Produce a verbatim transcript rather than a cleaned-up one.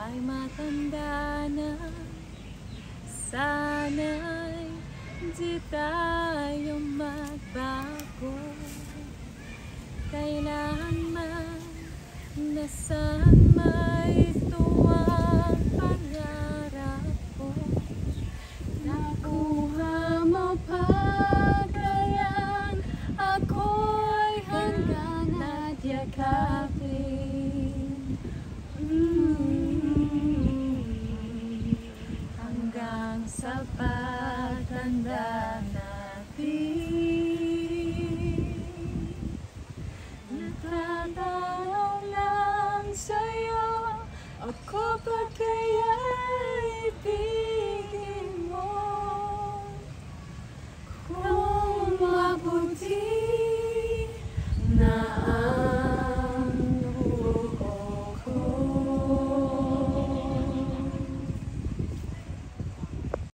ay matanda na. Sana'y di tayo magbago, kailanman nasaan may tuwang pangarap ko. Nakuha mo pa kayang ako'y hanggang at yakapin. Mm-hmm. Hanggang sa pagtanda natin. Nagtatanong lang sa'yo, ako ba kaya ibigin mo? Kung mabuti